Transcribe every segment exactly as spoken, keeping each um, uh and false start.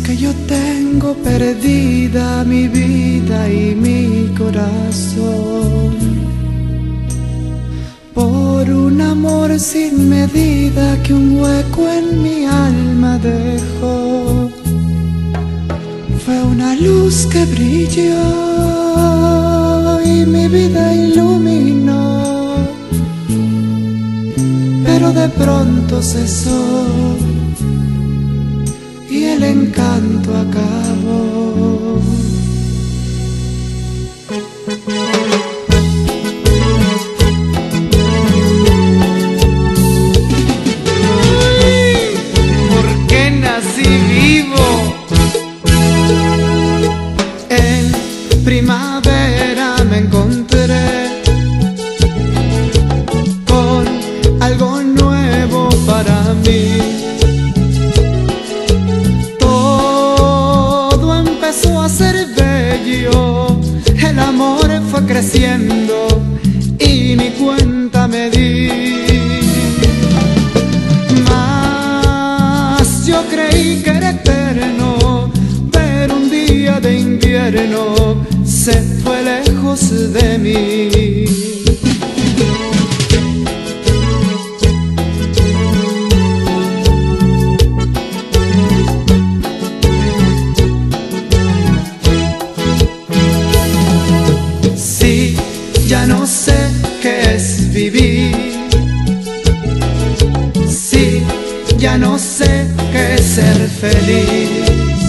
que yo tengo perdida mi vida y mi corazón por un amor sin medida que un hueco en mi alma dejó. Fue una luz que brilló y mi vida iluminó, pero de pronto cesó y el encanto acabó. Ay, ¿por qué nací vivo? En primavera me encontré con algo nuevo para mí. A ser bello, el amor fue creciendo y mi cuenta me di. Mas yo creí que era eterno, pero un día de invierno se fue lejos de mí. Ya no sé qué es vivir, sí, ya no sé qué es ser feliz.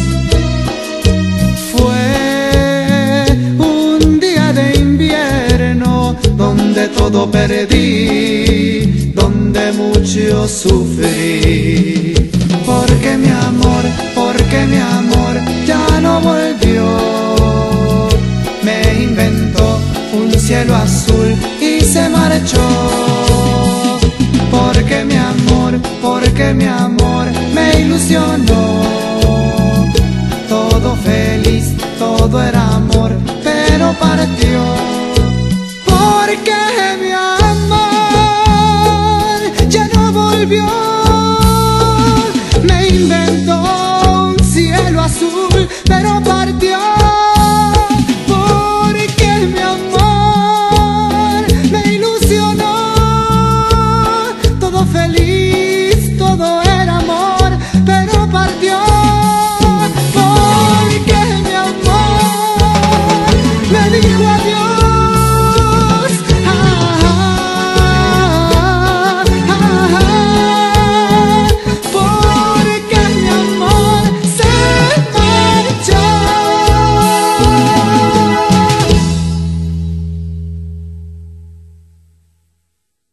Fue un día de invierno donde todo perdí, donde mucho sufrí. Porque mi amor, porque mi amor ya no volvió, me inventó un cielo azul y se marchó. Porque mi amor, porque mi amor me ilusionó. Todo feliz, todo era amor, pero partió. Porque mi amor ya no volvió.